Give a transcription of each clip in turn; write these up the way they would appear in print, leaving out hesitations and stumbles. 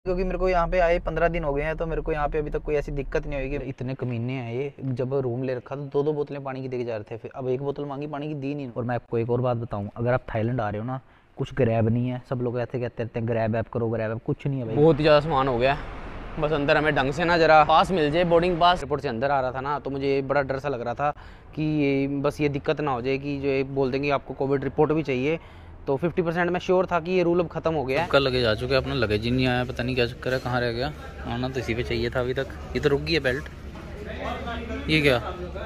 क्योंकि मेरे को यहाँ पे आए 15 दिन हो गए हैं, तो मेरे को यहाँ पे अभी तक कोई ऐसी दिक्कत नहीं हुई कि इतने कमीने हैं ये। जब रूम ले रखा तो 2-2 बोतलें पानी की दे के जा रहे थे, फिर अब एक बोतल मांगी, पानी की दी नहीं। और मैं आपको एक और बात बताऊँ, अगर आप थाईलैंड आ रहे हो ना, कुछ ग्रैब नहीं है। सब लोग ऐसे कहते रहते हैं ग्रैब ऐप करो, ग्रैब ऐप, कुछ नहीं है भाई। बहुत ही ज़्यादा सामान हो गया है, बस अंदर हमें ढंग से ना जरा पास मिल जाए, बोर्डिंग पास। एयरपोर्ट से अंदर आ रहा था ना, तो मुझे बड़ा डर सा लग रहा था कि ये बस ये दिक्कत ना हो जाए कि जो बोल देंगे आपको कोविड रिपोर्ट भी चाहिए। तो 50% मैं श्योर था कि ये रूल अब खत्म हो गया है। कल लगेज आ चुका है, अपना लगेज ही नहीं आया, पता नहीं क्या चक्कर है, कहाँ रह गया। आना तो इसी पे चाहिए था अभी तक। ये तो रुक गई है बेल्ट, ये क्या।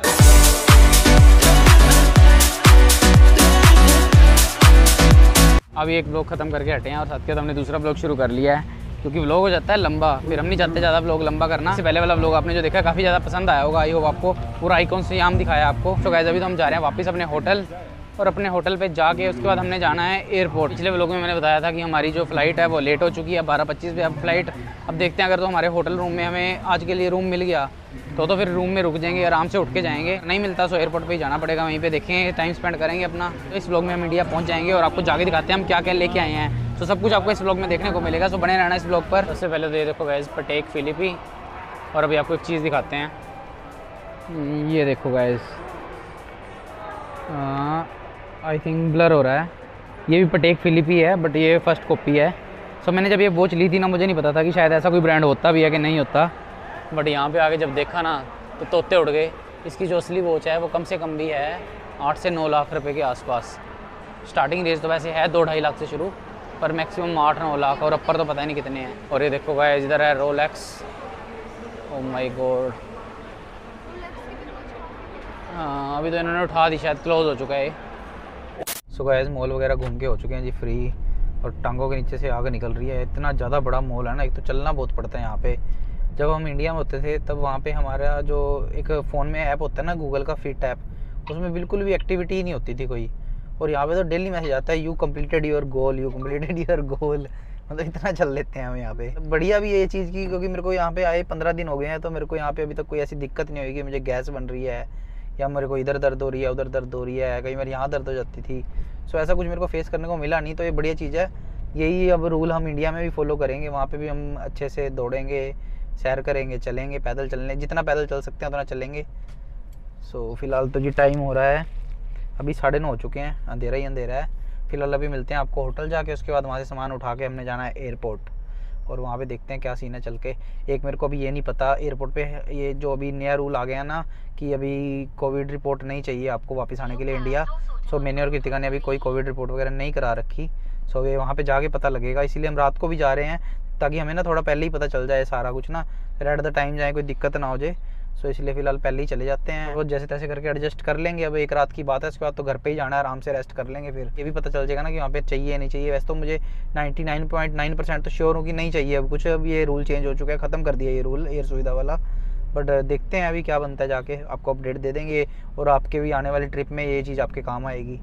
अभी एक ब्लॉग खत्म करके हटे हैं और साथ के हमने दूसरा ब्लॉग शुरू कर लिया है, क्योंकि व्लॉग हो जाता है लंबा, फिर हम नहीं चाहते ज़्यादा व्लॉग लंबा करना। इससे पहले वाला व्लॉग आपने जो देखा काफ़ी ज़्यादा पसंद आया होगा, आई होप आपको पूरा आइकॉन से याम दिखाया आपको। तो गाइस अभी तो हम जा रहे हैं वापस अपने होटल, और अपने होटल पे जाके उसके बाद हमने जाना है एयरपोर्ट। पिछले व्लॉग में मैंने बताया था कि हमारी जो फ़्लाइट है वो लेट हो चुकी है, 12:25 पे अब फ़्लाइट। अब देखते हैं, अगर तो हमारे होटल रूम में हमें आज के लिए रूम मिल गया तो फिर रूम में रुक जाएंगे, आराम से उठ के जाएंगे। नहीं मिलता तो एयरपोर्ट पे ही जाना पड़ेगा, वहीं पे देखेंगे, टाइम स्पेंड करेंगे अपना। तो इस व्लॉग में हम इंडिया पहुंच जाएंगे और आपको जाके दिखाते हैं हम क्या क्या लेके आए हैं। तो सब कुछ आपको इस व्लॉग में देखने को मिलेगा, सो बने रहना इस व्लॉग पर। सबसे पहले तो ये देखो गाइस, पटेक फिलिपी। और अभी आपको एक चीज़ दिखाते हैं, ये देखो गाइस, आई थिंक ब्लर हो रहा है, ये भी पटेक फिलिपी है, बट ये फर्स्ट कॉपी है। सो मैंने जब ये वॉच ली थी ना, मुझे नहीं पता था कि शायद ऐसा कोई ब्रांड होता भी है कि नहीं होता, बट यहाँ पे आके जब देखा ना तो तोते उड़ गए। इसकी जो असली वॉच है वो कम से कम भी है 8 से 9 लाख रुपए के आसपास। स्टार्टिंग रेंज तो वैसे है 2-2.5 लाख से शुरू, पर मैक्सिमम 8-9 लाख, और अपर तो पता ही नहीं कितने हैं। और ये देखो गाइस, इधर है रोलेक्स, ओ माय गॉड। हाँ, अभी तो इन्होंने उठा दी, शायद क्लोज हो चुका है। सो गाइस मॉल वगैरह घूम के हो चुके हैं जी फ्री, और टांगों के नीचे से आग निकल रही है। इतना ज़्यादा बड़ा मॉल है ना, एक तो चलना बहुत पड़ता है यहाँ पे। जब हम इंडिया में होते थे तब वहाँ पे हमारा जो एक फ़ोन में ऐप होता है ना, गूगल का फिट ऐप, उसमें बिल्कुल भी एक्टिविटी ही नहीं होती थी कोई। और यहाँ पे तो डेली मैसेज आता है, you completed your goal, you completed your goal. मतलब इतना चल लेते हैं हम यहाँ पे। बढ़िया भी है ये चीज़ की, क्योंकि मेरे को यहाँ पे आए 15 दिन हो गए हैं, तो मेरे को यहाँ पे अभी तक कोई ऐसी दिक्कत नहीं हुई कि मुझे गैस बन रही है, या मेरे को इधर दर्द हो रही है, उधर दर्द हो रही है, कई बार यहाँ दर्द हो जाती थी। सो ऐसा कुछ मेरे को फेस करने को मिला नहीं, तो ये बढ़िया चीज़ है। यही अब रूल हम इंडिया में भी फॉलो करेंगे, वहाँ पे भी हम अच्छे से दौड़ेंगे, सैर करेंगे, चलेंगे, पैदल चलने, जितना पैदल चल सकते हैं उतना चलेंगे। सो फिलहाल तो जी टाइम हो रहा है, अभी 9:30 हो चुके हैं, अंधेरा ही अंधेरा है। फिलहाल अभी मिलते हैं आपको होटल जाके, उसके बाद वहाँ से सामान उठा के हमने जाना है एयरपोर्ट, और वहाँ पे देखते हैं क्या सीन है चल के। एक मेरे को अभी ये नहीं पता एयरपोर्ट पे ये जो अभी नया रूल आ गया ना कि अभी कोविड रिपोर्ट नहीं चाहिए आपको वापस आने के लिए इंडिया। सो मैंने और कृतिका ने अभी कोई कोविड रिपोर्ट वगैरह नहीं करा रखी। सो ये वहाँ पे जाके पता लगेगा, इसीलिए हम रात को भी जा रहे हैं, ताकि हमें ना थोड़ा पहले ही पता चल जाए सारा कुछ ना, फिर एट द टाइम जाए कोई दिक्कत ना हो जाए। सो इसलिए फ़िलहाल पहले ही चले जाते हैं, वो जैसे तैसे करके एडजस्ट कर लेंगे। अब एक रात की बात है, उसके बाद तो घर पे ही जाना है, आराम से रेस्ट कर लेंगे। फिर ये भी पता चल जाएगा ना कि वहाँ पे चाहिए नहीं चाहिए। वैसे तो मुझे 99.9% तो श्योर हूँ कि नहीं चाहिए अब कुछ। अब ये रूल चेंज हो चुका है, ख़त्म कर दिया ये रूल एयर सुविधा वाला। बट देखते हैं अभी क्या बनता है, जाके आपको अपडेट दे देंगे, और आपके भी आने वाली ट्रिप में ये चीज़ आपके काम आएगी।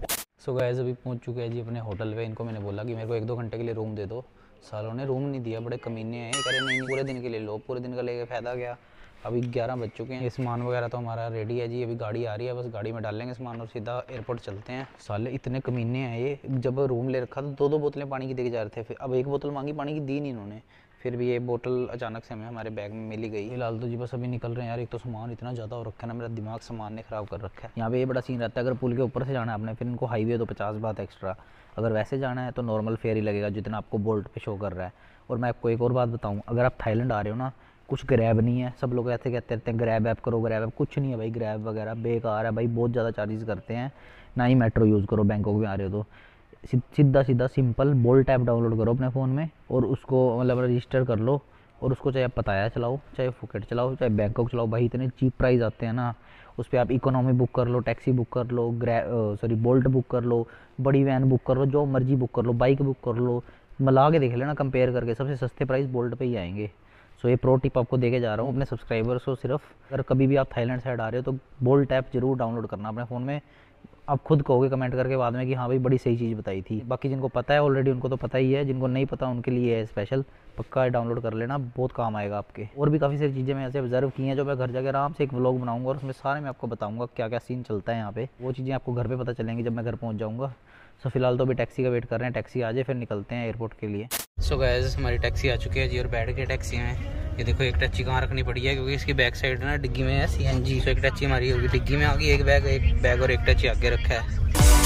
सो गाइस अभी पहुंच चुके हैं जी अपने होटल पे। इनको मैंने बोला कि मेरे को 1-2 घंटे के लिए रूम दे दो, सालों ने रूम नहीं दिया, बड़े कमीने हैं। कह रहे नहीं, पूरे दिन के लिए लो, पूरे दिन का लेके फ़ायदा क्या। अभी 11 बज चुके हैं, ये सामान वगैरह तो हमारा रेडी है जी, अभी गाड़ी आ रही है, बस गाड़ी में डाल लेंगे सामान और सीधा एयरपोर्ट चलते हैं। साले इतने कमीने हैं ये, जब रूम ले रखा तो 2-2 बोतलें पानी की दे के जा रहे थे, फिर अब एक बोतल मांगी, पानी की दी नहीं इन्होंने। फिर भी ये बोतल अचानक से हमें हमारे बैग में मिल ही गई। फिलहाल तो जी बस अभी निकल रहे हैं यार। एक तो सामान इतना ज़्यादा हो रखा है ना, मेरा दिमाग सामान ने ख़राब कर रखा है। यहाँ पे ये बड़ा सीन रहता है, अगर पुल के ऊपर से जाना है आपने, फिर इनको हाईवे तो 50 बात एक्स्ट्रा, अगर वैसे जाना है तो नॉर्मल फेयर ही लगेगा जितना आपको बोल्ट पे शो कर रहा है। और मैं आपको एक और बात बताऊँ, अगर आप थाईलैंड आ रहे हो ना, कुछ ग्रैब नहीं है। सब लोग ऐसे कहते रहते हैं ग्रैब ऐप करो, ग्रैब ऐप, कुछ नहीं है भाई। ग्रैब वगैरह बेकार है भाई, बहुत ज़्यादा चार्जेस करते हैं। ना ही मेट्रो यूज़ करो, बैंकॉक में आ रहे हो तो सीधा सीधा सिंपल बोल्ट ऐप डाउनलोड करो अपने फ़ोन में, और उसको मतलब रजिस्टर कर लो, और उसको चाहे आप पताया चलाओ, चाहे फुकेट चलाओ, चाहे बैंकॉक चलाओ भाई, इतने चीप प्राइस आते हैं ना। उस पर आप इकोनॉमी बुक कर लो, टैक्सी बुक कर लो, बोल्ट बुक कर लो, बड़ी वैन बुक कर लो, जो मर्जी बुक कर लो, बाइक बुक कर लो, मिला के देख लेना, कंपेयर करके सबसे सस्ते प्राइस बोल्ट पे ही आएंगे। सो ये प्रो टिप आपको देके जा रहा हूँ अपने सब्सक्राइबर्स को। सिर्फ अगर कभी भी आप थाईलैंड साइड आ रहे हो तो बोल्ट ऐप जरूर डाउनलोड करना अपने फ़ोन में। आप खुद कहोगे कमेंट करके बाद में कि हाँ भाई बड़ी सही चीज़ बताई थी। बाकी जिनको पता है ऑलरेडी उनको तो पता ही है, जिनको नहीं पता उनके लिए है स्पेशल, पक्का डाउनलोड कर लेना, बहुत काम आएगा आपके। और भी काफ़ी सारी चीज़ें मैं ऐसे ऑब्जर्व की हैं जो मैं घर जाकर आराम से एक व्लॉग बनाऊंगा, और उसमें सारे मैं आपको बताऊंगा क्या क्या सीन चलता है यहाँ पे। वो चीज़ें आपको घर पे पता चलेंगी जब मैं घर पहुँच जाऊँगा। सो फिलहाल तो अभी टैक्सी का वेट कर रहे हैं, टैक्सी आ जाए फिर निकलते हैं एयरपोर्ट के लिए। सो गाइस हमारी टैक्सी आ चुकी है जी और बैठ के टैक्सी में। ये देखो एक टैक्सी कहाँ रखनी पड़ी है क्योंकि इसकी बैक साइड ना डिग्गी में है CNG। सो एक टैक्सी हमारी होगी डिग्गी में आ गई, एक बैग और एक टैक्सी आगे रखा है।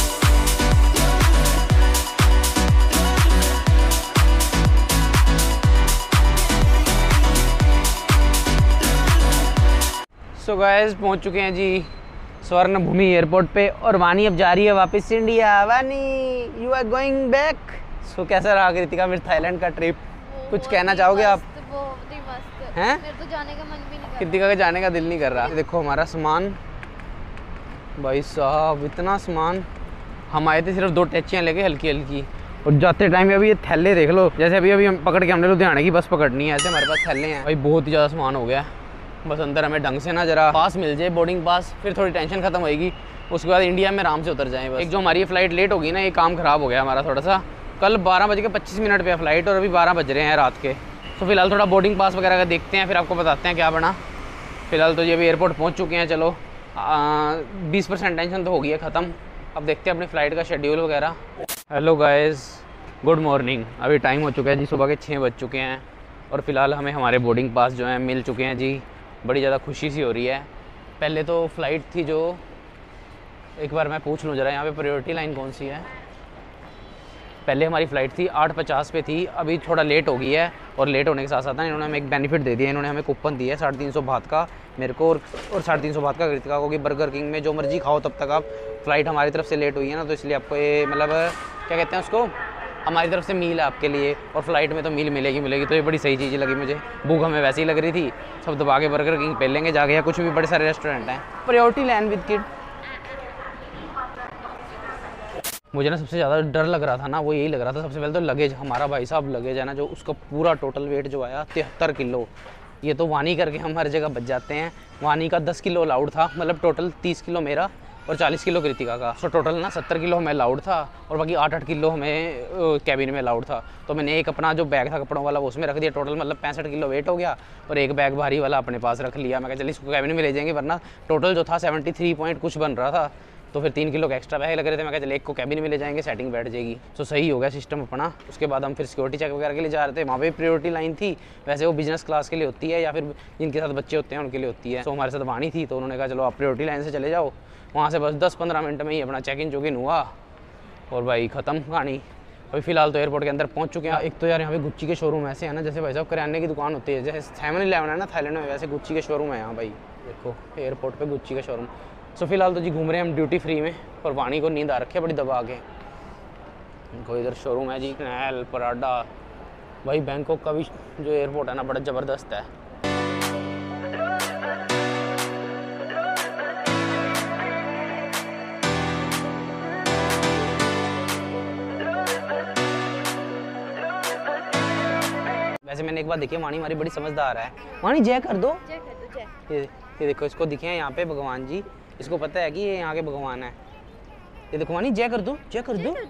सो गाइस पहुंच चुके हैं जी स्वर्ण भूमि एयरपोर्ट पे और वानी अब जा रही है वापस India. Vani you are going back. So कैसा रहा कृतिका फिर थाईलैंड का ट्रिप? कुछ कहना चाहोगे आप? बहुत ही मस्त हैं? मेरे तो जाने का मन भी नहीं कर कृतिका का जाने का दिल नहीं कर रहा। देखो हमारा सामान, भाई साहब इतना सामान। हम आए थे सिर्फ 2 टैक्सियाँ लेके हल्की हल्की, और जाते टाइम अभी ये थैले देख लो। जैसे अभी हम पकड़ के हमने लुधियाने की बस पकड़नी है, ऐसे हमारे पास थैले हैं। भाई बहुत ही ज़्यादा सामान हो गया। बस अंदर हमें ढंग से ना जरा पास मिल जाए, बोर्डिंग पास, फिर थोड़ी टेंशन खत्म होएगी। उसके बाद इंडिया में आराम से उतर जाएं बस। एक जो हमारी फ़्लाइट लेट होगी ना, ये काम ख़राब हो गया हमारा थोड़ा सा। कल 12:25 पे फ़्लाइट और अभी 12 बज रहे हैं रात के। तो फिलहाल थोड़ा बोर्डिंग पास वगैरह का देखते हैं, फिर आपको बताते हैं क्या बना। फिलहाल तो ये अभी एयरपोर्ट पहुँच चुके हैं। चलो 20% टेंशन तो हो गई है ख़त्म। अब देखते हैं अपनी फ़्लाइट का शेड्यूल वगैरह। Hello guys, good morning. अभी टाइम हो चुका है जी, सुबह के 6 बज चुके हैं और फिलहाल हमें हमारे बोर्डिंग पास जो हैं मिल चुके हैं जी। बड़ी ज़्यादा खुशी सी हो रही है। पहले तो फ़्लाइट थी जो, एक बार मैं पूछ लूँ ज़रा यहाँ पे प्रायोरिटी लाइन कौन सी है। पहले हमारी फ़्लाइट थी 8:50 पे थी, अभी थोड़ा लेट हो गई है। और लेट होने के साथ साथ ना इन्होंने हमें एक बेनिफिट दे दिया। इन्होंने हमें कूपन दिया है 350 बात का मेरे को और 350 बात का कृतिका को, कि बर्गर किंग में जो मर्जी खाओ तब तक आप। फ़्लाइट हमारी तरफ से लेट हुई है ना, तो इसलिए आपको ये मतलब क्या कहते हैं उसको, हमारी तरफ से मील है आपके लिए। और फ्लाइट में तो मील मिलेगी, तो ये बड़ी सही चीज़ लगी मुझे। भूख हमें वैसे ही लग रही थी, सब दबा के बर्गर किंग पे लेंगे जाके, या कुछ भी बड़े सारे रेस्टोरेंट हैं। Priority land with kid. मुझे ना सबसे ज़्यादा डर लग रहा था ना, वो यही लग रहा था सबसे पहले तो लगेज। हमारा भाई साहब लगेज है ना, जो उसका पूरा टोटल वेट जो आया 73 किलो। ये तो वानी करके हम हर जगह बच जाते हैं। वानी का 10 किलो अलाउड था, मतलब टोटल 30 किलो मेरा और 40 किलो कृतिका का। सो टोटल ना 70 किलो हमें अलाउड था और बाकी 8-8 किलो हमें कैबिन में अलाउड था। तो मैंने एक अपना जो बैग था कपड़ों वाला वो उसमें रख दिया। टोटल मतलब 65 किलो वेट हो गया और एक बैग भारी वाला अपने पास रख लिया। मैं कहा चलिए इसको कैबिन में ले जाएंगे, वरना टोटल जो था 73 पॉइंट कुछ बन रहा था, तो फिर 3 किलो का एक्स्ट्रा बैग लग रहे थे। मैं कहा चलिए एक को कैबिन में ले जाएंगे, सेटिंग बैठ जाएगी। तो सही हो गया सिस्टम अपना। उसके बाद हम फिर सिक्योरिटी चेक वगैरह के लिए जा रहे थे। वहाँ पे प्रायोरिटी लाइन थी, वैसे वो बिजनेस क्लास के लिए होती है या फिर जिनके साथ बच्चे होते हैं उनके लिए होती है। तो हमारे साथ वाणी थी, तो उन्होंने कहा चलो आप प्रायोरिटी लाइन से चले जाओ। वहाँ से बस 10-15 मिनट में ही अपना चेक इन हुआ और भाई ख़त्म कहानी। अभी फिलहाल तो एयरपोर्ट के अंदर पहुँच चुके हैं। एक तो यार यहाँ पे गुच्ची के शोरूम ऐसे है ना, जैसे भाई साहब करियाने की दुकान होती है, जैसे 7-11 है ना थाईलैंड में, वैसे गुच्ची के शोरूम है यहाँ। भाई देखो एयरपोर्ट पे गुच्ची का शोरूम। सो फिलहाल तो जी घूम रहे हैं हम ड्यूटी फ्री में, और वाणी को नींद आ रखी है बड़ी दबा के। कोई इधर शोरूम है जी, नैल पराडा। भाई बैंकॉक का भी जो एयरपोर्ट है ना बड़ा ज़बरदस्त है। वैसे मैंने एक बात देखी है, वाणी हमारी बड़ी समझदार है। वाणी जय कर दो। जय कर दो, जय। ये देखो, इसको दिखे हैं यहाँ पे भगवान जी, इसको पता है कि ये यहाँ के भगवान है। ये देखो वाणी जय कर दो, जय कर दो।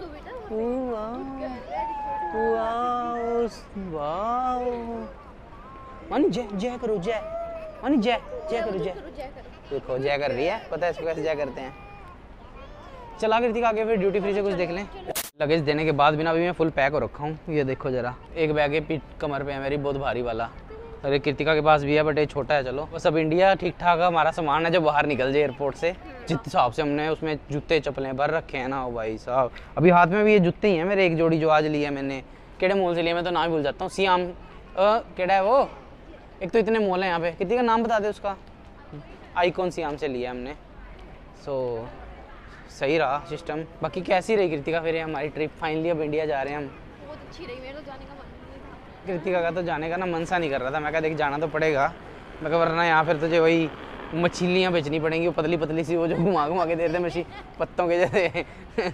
वाणी जय जय करो, जय वाणी जय जय करो, जय। देखो जय कर रही है, पता है इसको कैसे जय करते हैं। चला कृतिका आगे फिर ड्यूटी फ्री से कुछ देख लें। लगेज देने के बाद भी ना अभी मैं फुल पैक हो रखा हूँ। ये देखो जरा, एक बैग है पीठ कमर पे है मेरी, बहुत भारी वाला। अरे कृतिका के पास भी है बट ये छोटा है। चलो बस अब इंडिया ठीक ठाक है, हमारा सामान है जो बाहर निकल जाए एयरपोर्ट से। जिस हिसाब से हमने उसमें जूते चप्पलें भर रखे हैं ना, ओ भाई साहब। अभी हाथ में भी ये जूते ही हैं मेरे, एक जोड़ी जो आज ली है मैंने। केड़े मॉल से लिए, मैं तो नाम भूल जाता हूँ। सियाम केड़ा है वो, एक तो इतने मॉल हैं यहाँ पे। कृतिका का नाम बता दे उसका। आईकॉन सियाम से लिया हमने। सो सही रहा सिस्टम। बाकी कैसी रही कृतिका फिर हमारी ट्रिप? फाइनली अब इंडिया जा रहे हैं हम। बहुत अच्छी रही, मेरा तो जाने का मन नहीं था। कृतिका का तो जाने का ना मन सा नहीं कर रहा था। मैं कहा देख जाना तो पड़ेगा, मैं कहा वरना यहाँ फिर तुझे वही मछलियाँ बेचनी पड़ेंगी, वो पतली पतली सी, वो जो घुमा घुमा के देते मछली पत्तों के जैसे।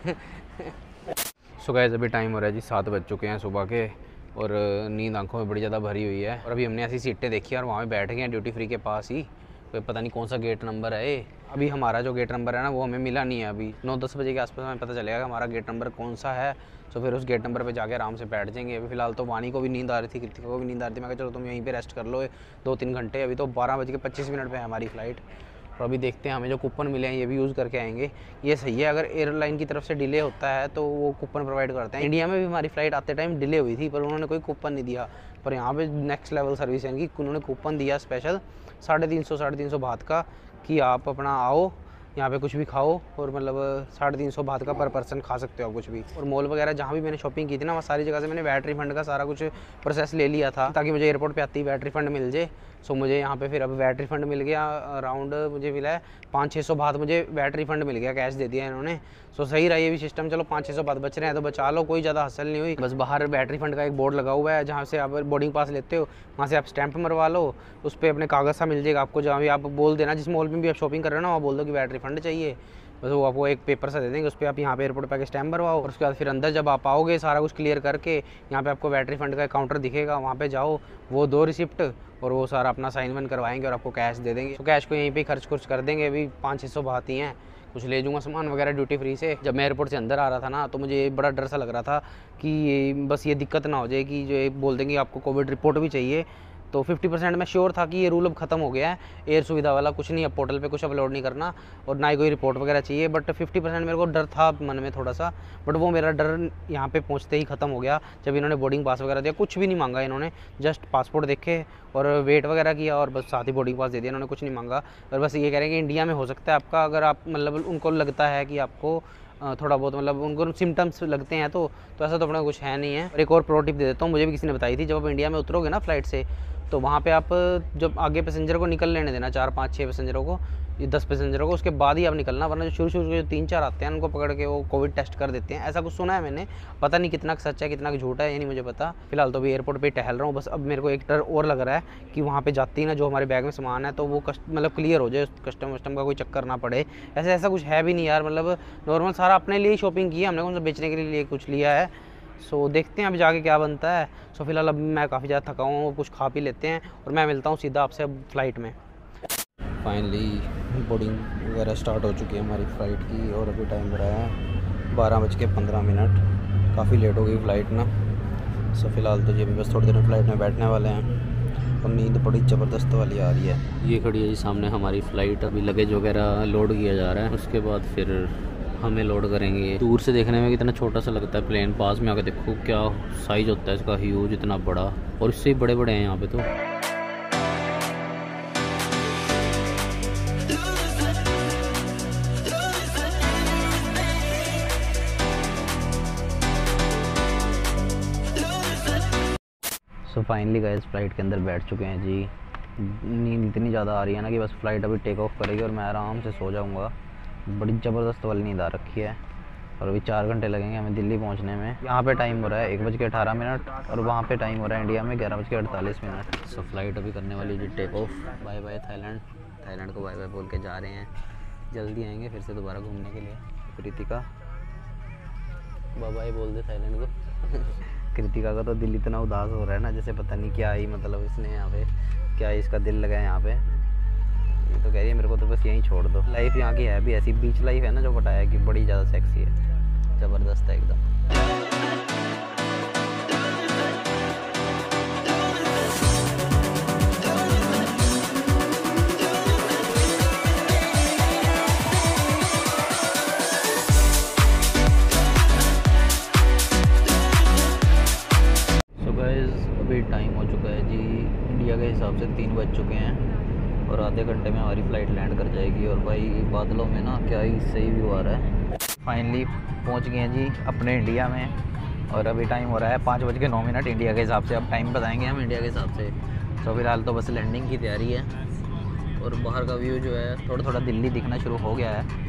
सो गाइस अभी टाइम हो रहा है जी 7 बज चुके हैं सुबह के, और नींद आंखों में बड़ी ज़्यादा भरी हुई है। और अभी हमने ऐसी सीटें देखी और वहाँ पे बैठ गए हैं ड्यूटी फ्री के पास ही। कोई पता नहीं कौन सा गेट नंबर है ये। अभी हमारा जो गेट नंबर है ना वो हमें मिला नहीं है। अभी 9-10 बजे के आसपास हमें पता चलेगा कि हमारा गेट नंबर कौन सा है। तो फिर उस गेट नंबर पे जाके आराम से बैठ जाएंगे। अभी फिलहाल तो वाणी को भी नींद आ रही थी, कृतिका को भी नींद आ रही थी। मैं कहा चलो तुम यहीं पे रेस्ट कर लो 2-3 घंटे। अभी तो 12:25 पे है हमारी फ़्लाइट। और अभी देखते हैं हमें जो कूपन मिले हैं ये भी यूज़ करके आएंगे। ये सही है, अगर एयरलाइन की तरफ से डिले होता है तो वो कूपन प्रोवाइड करते हैं। इंडिया में भी हमारी फ़्लाइट आते टाइम डिले हुई थी पर उन्होंने कोई कूपन नहीं दिया, पर यहाँ पे नेक्स्ट लेवल सर्विस है इनकी। उन्होंने कूपन दिया स्पेशल 350 बात का कि आप अपना आओ यहाँ पे कुछ भी खाओ, और मतलब 350 बात का पर पर्सन खा सकते हो आप कुछ भी। और मॉल वगैरह जहाँ भी मैंने शॉपिंग की थी ना, वहाँ सारी जगह से मैंने वैट रिफंड का सारा कुछ प्रोसेस ले लिया था ताकि मुझे एयरपोर्ट पे आती ही वैट रिफंड मिल जाए। सो मुझे यहाँ पे फिर अब वैट रिफंड मिल गया, अराउंड मुझे मिला है 500-600 बात मुझे वैट रिफंड मिल गया, कैश दे दिया इन्होंने। सो सही रहा ये भी सिस्टम। चलो 500-600 बात बच रहे हैं तो बचा लो, कोई ज़्यादा हासिल नहीं हुई। बस बाहर वैट रिफंड का एक बोर्ड लगा हुआ है जहाँ से आप बोर्डिंग पास लेते हो, वहाँ से आप स्टैंप मरवा लो, उस पर अपने कागज़ सा मिल जाएगा आपको। जहाँ भी आप बोल देना, जिस मॉल में भी आप शॉपिंग कर रहे हो ना, वहाँ बोल दो कि वैट रिफंड चाहिए, बस वो आपको एक पेपर सा दे देंगे, उस पर आप यहाँ पे एयरपोर्ट पे आके स्टैम्प भरवाओ। और उसके बाद फिर अंदर जब आप आओगे सारा कुछ क्लियर करके, यहाँ पे आपको वैट रिफंड का काउंटर दिखेगा, वहाँ पे जाओ, वो 2 रिसिप्ट और वो सारा अपना साइन वन करवाएंगे और आपको कैश दे देंगे। तो कैश को यहीं पे खर्च कर देंगे। अभी 500-600 बात ही हैं, कुछ ले जाऊँगा सामान वगैरह ड्यूटी फ्री से। जब मैं एयरपोर्ट से अंदर आ रहा था ना, तो मुझे बड़ा डर सा लग रहा था कि बस ये दिक्कत ना हो जाए कि जो ये बोल देंगे आपको कोविड रिपोर्ट भी चाहिए। तो 50% मैं श्योर था कि ये रूल अब ख़त्म हो गया है, एयर सुविधा वाला कुछ नहीं, अब पोर्टल पे कुछ अपलोड नहीं करना और ना ही कोई रिपोर्ट वगैरह चाहिए। बट 50% मेरे को डर था मन में थोड़ा सा, बट वो मेरा डर यहाँ पे पहुँचते ही ख़त्म हो गया जब इन्होंने बोर्डिंग पास वगैरह दिया। कुछ भी नहीं मांगा इन्होंने, जस्ट पासपोर्ट देखे और वेट वगैरह किया और बस साथ ही बोर्डिंग पास दे दिया। इन्होंने कुछ नहीं मांगा और बस ये कह रहे हैं कि इंडिया में हो सकता है आपका, अगर आप मतलब उनको लगता है कि आपको थोड़ा बहुत मतलब उनको सिम्टम्स लगते हैं तो ऐसा तो अपना कुछ है नहीं है। और एक और प्रो टिप दे देता हूँ, मुझे भी किसी ने बताई थी। जब आप इंडिया में उतरोगे ना फ्लाइट से, तो वहाँ पे आप जब आगे पैसेंजर को निकल लेने देना, 4-5-6 पैसेंजरों को, 10 पैसेंजरों को, उसके बाद ही आप निकलना, वरना जो शुरू के जो 3-4 आते हैं उनको पकड़ के वो कोविड टेस्ट कर देते हैं। ऐसा कुछ सुना है मैंने, पता नहीं कितना सच है कितना झूठा है ये नहीं मुझे पता। फिलहाल तो अभी एयरपोर्ट पे टहल रहा हूँ। बस अब मेरे को एक डर और लग रहा है कि वहाँ पे जाती ही ना जो हमारे बैग में सामान है तो वो मतलब क्लियर हो जाए, कस्टम वस्टम का कोई चक्कर ना पड़े। ऐसा कुछ है भी नहीं यार, मतलब नॉर्मल सारा अपने लिए शॉपिंग की है हमने, कौन सा बेचने के लिए कुछ लिया है। सो देखते हैं अभी जाके क्या बनता है। सो फिलहाल अब मैं काफ़ी ज़्यादा थका हूँ, कुछ खा पी लेते हैं और मैं मिलता हूँ सीधा आपसे अब फ़्लाइट में। फाइनली बोर्डिंग वगैरह स्टार्ट हो चुकी है हमारी फ़्लाइट की और अभी टाइम हो रहा है 12:15। काफ़ी लेट हो गई फ़्लाइट ना। सो फिलहाल तो ये भी बस थोड़ी देर में फ़्लाइट में बैठने वाले हैं और नींद बड़ी ज़बरदस्त वाली आ रही है। ये खड़ी है जी सामने हमारी फ़्लाइट, अभी लगेज वगैरह लोड किया जा रहा है, उसके बाद फिर हमें लोड करेंगे। दूर से देखने में कितना छोटा सा लगता है प्लेन, पास में आकर देखो क्या साइज़ होता है इसका, ह्यूज, इतना बड़ा, और इससे ही बड़े बड़े हैं यहाँ पे तो। सो फाइनली गाइस फ्लाइट के अंदर बैठ चुके हैं जी। नींद इतनी ज़्यादा आ रही है ना कि बस फ्लाइट अभी टेक ऑफ करेगी और मैं आराम से सो जाऊँगा। बड़ी ज़बरदस्त वाली नींद आ रखी है और अभी 4 घंटे लगेंगे हमें दिल्ली पहुंचने में। यहाँ पे टाइम हो रहा है 1:18 और वहाँ पे टाइम हो रहा है इंडिया में 11:48। सो फ्लाइट अभी करने वाली जी take off. Bye bye Thailand को बाय बाय बोल के जा रहे हैं, जल्दी आएंगे फिर से दोबारा घूमने के लिए। कृतिका बाय बाय बोल दे थाईलैंड को। कृतिका का तो दिल इतना उदास हो रहा है ना, जैसे पता नहीं क्या ही मतलब इसने यहाँ पे क्या इसका दिल लगा है यहाँ पे। ये तो कह रही है मेरे को तो बस यहीं छोड़ दो। लाइफ यहाँ की है भी ऐसी, बीच लाइफ है ना जो बताया कि बड़ी ज़्यादा सेक्सी है, ज़बरदस्त है एकदम। सो गाइस अभी टाइम हो चुका है जी, इंडिया के हिसाब से 3 बज चुके हैं और आधे घंटे में हमारी फ़्लाइट लैंड कर जाएगी। और भाई बादलों में ना क्या ही सही व्यू आ रहा है। फाइनली पहुंच गए हैं जी अपने इंडिया में और अभी टाइम हो रहा है 5:09 इंडिया के हिसाब से। अब टाइम बताएंगे हम इंडिया के हिसाब से। तो फिलहाल तो बस लैंडिंग की तैयारी है और बाहर का व्यू जो है थोड़ा थोड़ा दिल्ली दिखना शुरू हो गया है।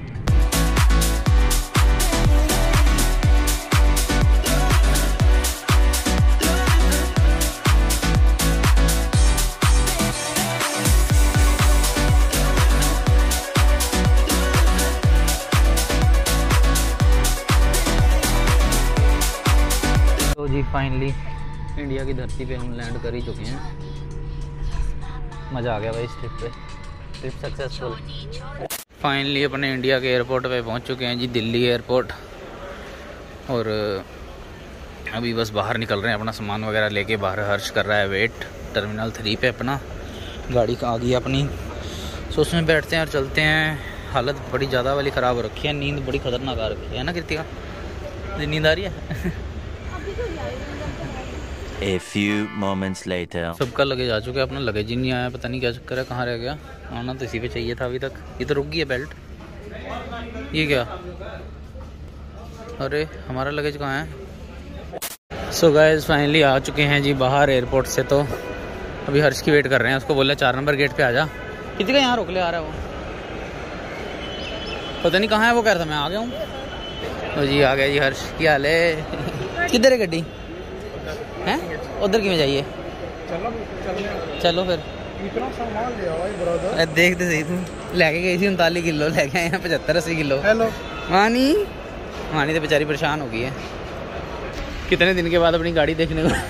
तो जी फाइनली इंडिया की धरती पे हम लैंड कर ही चुके हैं। मज़ा आ गया भाई इस ट्रिप सक्सेसफुल। फाइनली अपने इंडिया के एयरपोर्ट पे पहुंच चुके हैं जी, दिल्ली एयरपोर्ट। और अभी बस बाहर निकल रहे हैं, अपना सामान वगैरह लेके बाहर हर्ष कर रहा है वेट टर्मिनल 3 पे अपना, गाड़ी आ गई अपनी। तो उसमें बैठते हैं और चलते हैं। हालत बड़ी ज़्यादा वाली ख़राब हो रखी है, नींद बड़ी ख़तरनाक आ रखी है ना कृतिका? नींद आ रही है? A few moments later. सबका लगेज आ चुका है, अपना लगेज ही नहीं आया, पता नहीं क्या चक्कर है, कहाँ रह गया। आना तो इसी पे चाहिए था अभी तक। ये तो रुक गई है बेल्ट। ये क्या? अरे हमारा लगेज कहाँ है? सो गाइस फाइनली आ चुके हैं जी बाहर एयरपोर्ट से। तो अभी हर्ष की वेट कर रहे हैं, उसको बोला 4 नंबर गेट पे आ जा। कितने का यहाँ रोक ले आ रहा है वो, पता नहीं कहाँ है वो, कह रहा था मैं आ गया हूँ। तो जी आ गया जी हर्ष, क्या हाल है? किधर है गड्डी? हैं उधर क्यों जाइए? चलो फिर। इतना सामान ले आओ ब्रदर। देखते सही, तुम लेके गई थी 39 किलो, लेके आए हैं 75-80 किलो। हेलो मानी तो बेचारी परेशान हो गई है कितने दिन के बाद अपनी गाड़ी देखने को।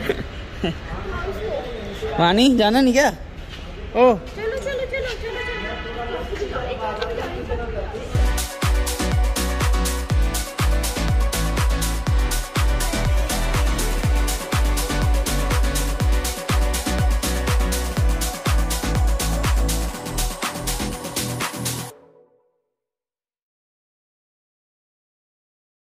मानी जाना नहीं क्या? ओ चलो चलो चलो चलो चलो।